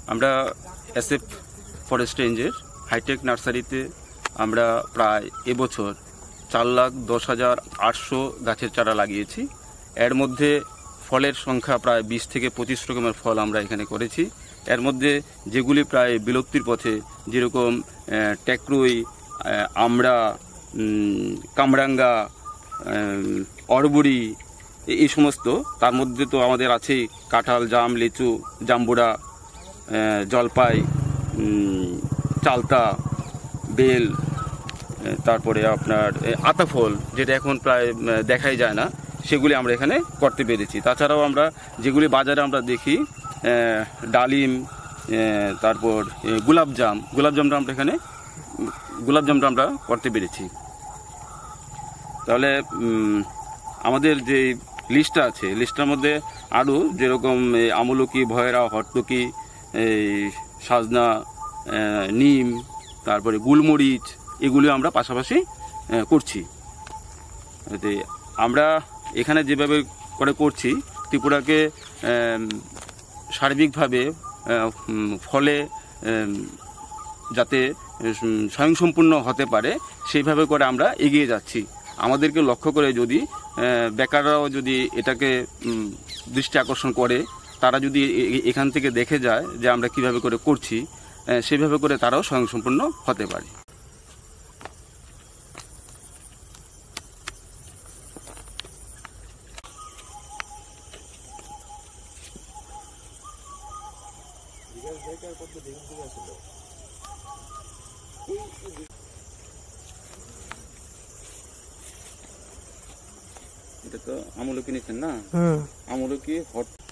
আমরা SF forest রেঞ্জের hi tech নার্সারিতে আমরা প্রায় এবছর 4,10,800 গাছের চারা লাগিয়েছি। এর মধ্যে ফলের সংখ্যা প্রায় 20 থেকে 25 রকমের ফল আমরা এখানে করেছি। এর মধ্যে যেগুলি প্রায় বিলুপ্তির পথে, যেরকম টেকরুই, আমড়া, কামরাঙ্গা, অরবুরি, এই সমস্ত। তার মধ্যে তো আমাদের আছেই কাঁঠাল, জাম, লিচু, জাম্বুরা, জলপাই, চালতা, বেল, তারপরে আপনার আতাফল, যেটা এখন প্রায় দেখাই যায় না, সেগুলি আমরা এখানে করতে পেরেছি। তাছাড়াও আমরা যেগুলি বাজারে আমরা দেখি, ডালিম, তারপর গোলাপজামটা আমরা এখানে আমরা করতে পেরেছি। তাহলে আমাদের যে লিস্টটা আছে, লিস্টটার মধ্যে আরও যেরকম আমলকি, ভয়রা, হট্টকি, সাজনা, নিম, তারপরে গুলমরিচ, এগুলো আমরা পাশাপাশি করছি। আমরা এখানে যেভাবে করছি, ত্রিপুরাকে সার্বিকভাবে ফলে যাতে স্বয়ংসম্পূর্ণ হতে পারে সেইভাবে করে আমরা এগিয়ে যাচ্ছি। আমাদেরকে লক্ষ্য করে যদি বেকাররাও যদি এটাকে দৃষ্টি আকর্ষণ করে, তারা যদি এখান থেকে দেখে যায় যে আমরা কিভাবে করে করছি, সেভাবে করে তারাও স্বয়ংসম্পূর্ণ হতে পারে। এটা তো আমলকি নিচ্ছেন না? আমলকি, হট